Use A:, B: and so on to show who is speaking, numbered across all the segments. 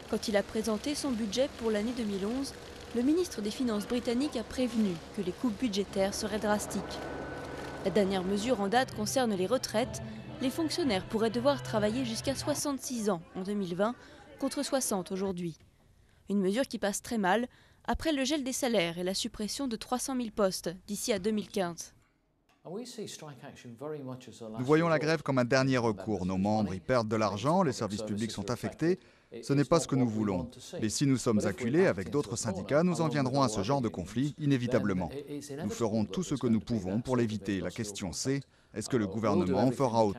A: Quand il a présenté son budget pour l'année 2011, le ministre des Finances britannique a prévenu que les coupes budgétaires seraient drastiques. La dernière mesure en date concerne les retraites. Les fonctionnaires pourraient devoir travailler jusqu'à 66 ans en 2020, contre 60 aujourd'hui. Une mesure qui passe très mal après le gel des salaires et la suppression de 300 000 postes d'ici à 2015.
B: Nous voyons la grève comme un dernier recours. Nos membres y perdent de l'argent, les services publics sont affectés. Ce n'est pas ce que nous voulons. Mais si nous sommes acculés avec d'autres syndicats, nous en viendrons à ce genre de conflit inévitablement. Nous ferons tout ce que nous pouvons pour l'éviter. La question c'est, est-ce que le gouvernement fera autant ?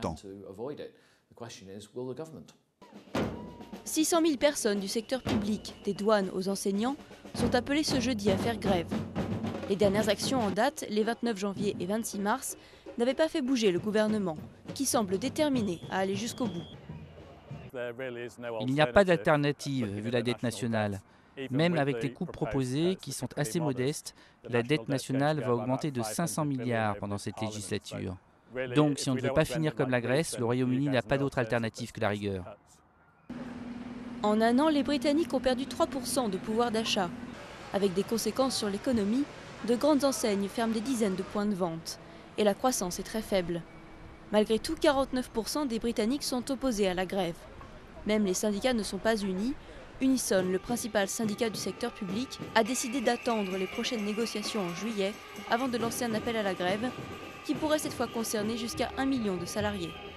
A: 600 000 personnes du secteur public, des douanes aux enseignants, sont appelées ce jeudi à faire grève. Les dernières actions en date, les 29 janvier et 26 mars, n'avaient pas fait bouger le gouvernement, qui semble déterminé à aller jusqu'au bout.
C: Il n'y a pas d'alternative vu la dette nationale. Même avec les coupes proposées, qui sont assez modestes, la dette nationale va augmenter de 500 milliards pendant cette législature. Donc si on ne veut pas finir comme la Grèce, le Royaume-Uni n'a pas d'autre alternative que la rigueur.
A: En un an, les Britanniques ont perdu 3% de pouvoir d'achat. Avec des conséquences sur l'économie, de grandes enseignes ferment des dizaines de points de vente. Et la croissance est très faible. Malgré tout, 49% des Britanniques sont opposés à la grève. Même les syndicats ne sont pas unis. Unison, le principal syndicat du secteur public, a décidé d'attendre les prochaines négociations en juillet avant de lancer un appel à la grève qui pourrait cette fois concerner jusqu'à 1 million de salariés.